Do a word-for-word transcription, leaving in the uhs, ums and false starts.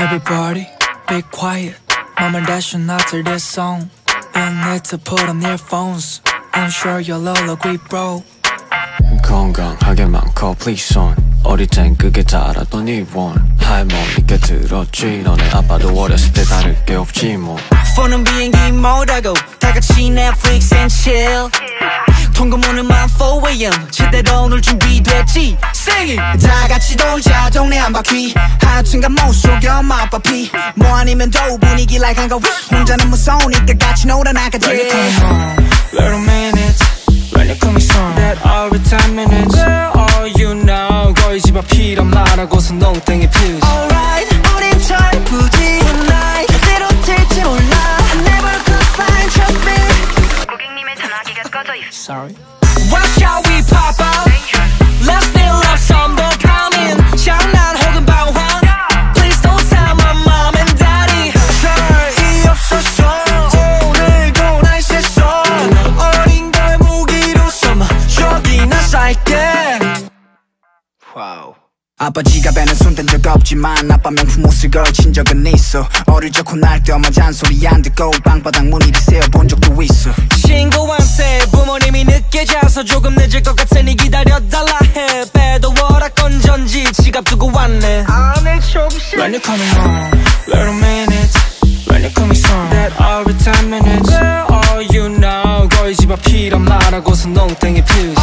Everybody, be quiet. Mom and dad should not hear this song. You need to put on earphones. I'm sure you'll all agree, bro. 건강하게만 call please son. 어릴 땐 그게 다라던 네 원. 할머니께 들었지. 너네 아빠도 어렸을 때 다를 게 없지 뭐. 폰은 비행기 모드고 다같이 Netflix and chill. 통금오늘만 four a m 제대로 놀 준비됐지. Sing it! 다같이 돌자 동네 한 바퀴. 하여튼간 못 속여 맛봐 피. 뭐 아니면 도 분위기 like 한가위. 혼자는 무서우니까 같이 놀아나가지. When you coming home, little minutes. When you coming home, that every ten minutes. Where are you now? 거의 집 앞이란 말하고서 농땡이 피우지. Alright, 우린 철부지 tonight. 어디로 튈지 몰라. Never could find, trust me. 고객님의 전화기가 꺼져 있어. Sorry. What shall we pop out? Let's still love some more coming. 장난 혹은 방황. Please don't tell my mom and daddy. 별이 없었어. 오늘도 날 셌어. 어린 걸 무기로 삼아 여기나 살게. Wow. 아빠 지갑에는 손댄 적 없지만 아빠 명품 옷을 걸친 적은 있어. 어릴 적 혼날 때 엄마 잔소리 안 듣고 방바닥 무늬를 세어본 적도 있어. 신고한테 부모님이 늦게 자서 조금 늦을 것 같으니 기다려달라 해. 배도 워낙 건전지 지갑 두고 왔네. 안에 조금씩. When you coming home, little minutes. When you coming home, that every ten minutes. Where are you now? 거의 집 앞이란 말하고서 농땡이 피우지.